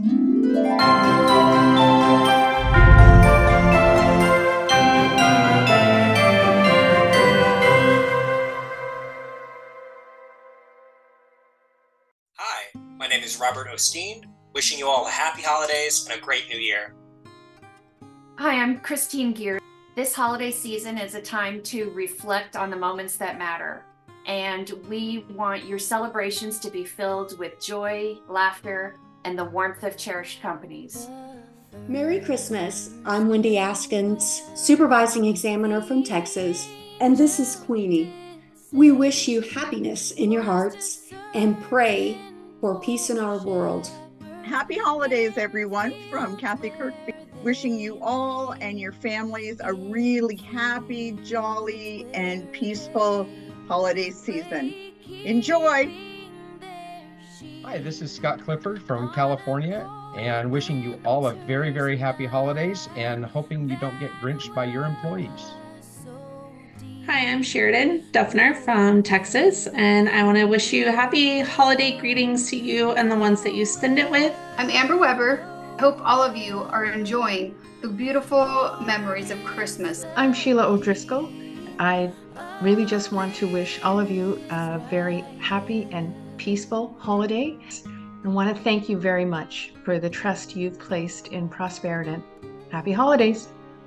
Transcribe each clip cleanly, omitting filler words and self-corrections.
Hi, my name is Robert Osteen, wishing you all happy holidays and a great new year. Hi, I'm Christine Gear. This holiday season is a time to reflect on the moments that matter. And we want your celebrations to be filled with joy, laughter, and the warmth of cherished companies. Merry Christmas. I'm Wendy Askins, supervising examiner from Texas, and this is Queenie. We wish you happiness in your hearts and pray for peace in our world. Happy holidays, everyone, from Kathy Kirkby. Wishing you all and your families a really happy, jolly, and peaceful holiday season. Enjoy! Hi, this is Scott Clifford from California, and wishing you all a very, very happy holidays and hoping you don't get grinched by your employees. Hi, I'm Sheridan Duffner from Texas, and I want to wish you happy holiday greetings to you and the ones that you spend it with. I'm Amber Weber. I hope all of you are enjoying the beautiful memories of Christmas. I'm Sheila O'Driscoll. I really just want to wish all of you a very happy and peaceful holiday. I want to thank you very much for the trust you've placed in Prosperident. Happy holidays.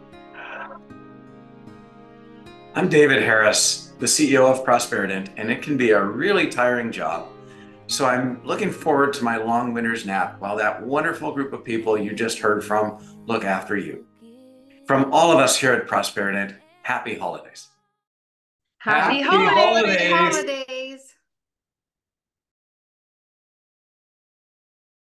I'm David Harris, the CEO of Prosperident, and it can be a really tiring job. So I'm looking forward to my long winter's nap while that wonderful group of people you just heard from look after you. From all of us here at Prosperident, happy holidays. Happy holidays!